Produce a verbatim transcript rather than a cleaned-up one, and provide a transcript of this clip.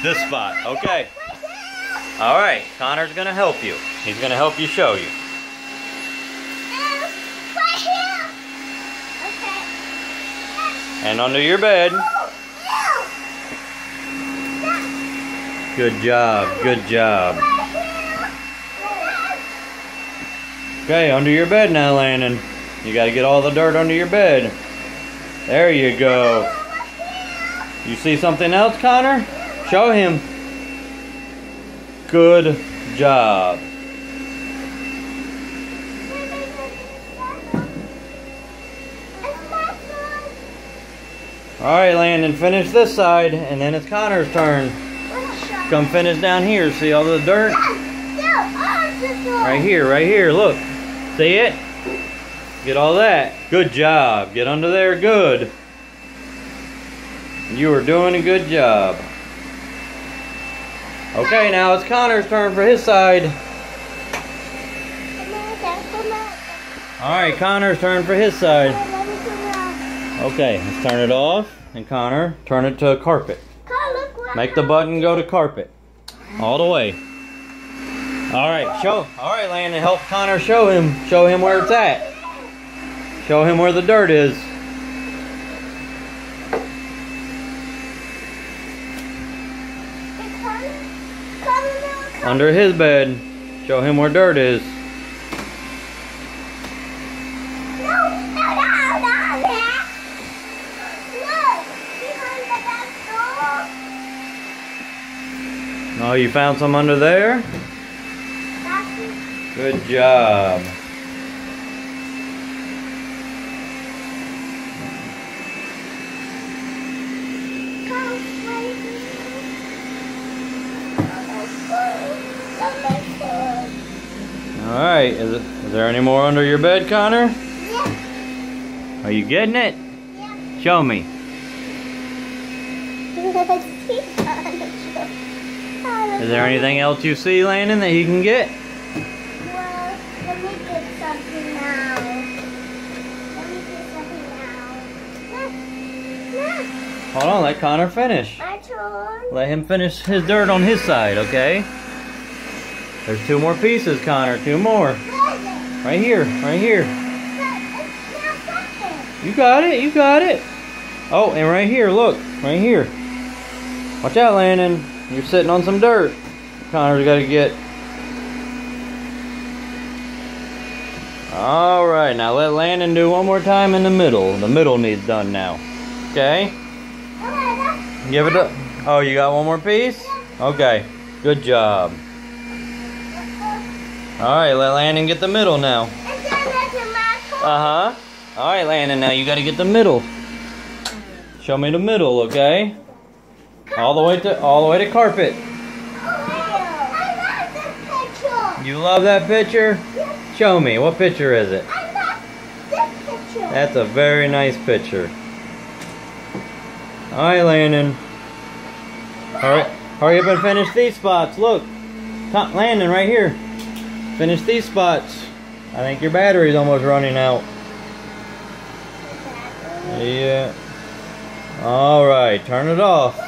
This spot, okay. All right, Connor's gonna help you. He's gonna help you show you. Right here. Okay. And under your bed. Good job, good job. Okay, under your bed now, Landon. You gotta get all the dirt under your bed. There you go. You see something else, Connor? Show him. Good job. Alright, Landon, finish this side, and then it's Connor's turn. Come finish down here. See all the dirt? Right here, right here, look. See it? Get all that. Good job. Get under there, good. You are doing a good job. Okay, now it's Connor's turn for his side. Alright, Connor's turn for his side. Okay, let's turn it off. And Connor, turn it to carpet. Make the button go to carpet. All the way. Alright, show. Alright, Landon, help Connor show him. Show him where it's at. Show him where the dirt is. Under his bed. Show him where dirt is. No, no, no, no, Dad. Look, behind the back door. Oh, you found some under there? Good job. Alright, is, it, is there any more under your bed, Connor? Yeah. Are you getting it? Yeah. Show me. Is there anything else you see, Landon, that he can get? Well, let me get something now. Let me get something now. Look, look. Hold on, let Connor finish. My turn. Let him finish his dirt on his side, okay? There's two more pieces, Connor. Two more. Right here. Right here. You got it. You got it. Oh, and right here. Look. Right here. Watch out, Landon. You're sitting on some dirt. Connor's got to get. Alright. Now let Landon do one more time in the middle. The middle needs done now. Okay? Give it up. Oh, you got one more piece? Okay. Good job. Alright, let Landon get the middle now. Uh-huh. Alright, Landon, now you gotta get the middle. Show me the middle, okay? All the way to all the way to carpet. You love that picture? Show me. What picture is it? That's a very nice picture. Alright, Landon. Hurry, hurry up and finish these spots. Look. Landon, right here. Finish these spots. I think your battery's almost running out. Yeah. Alright, turn it off.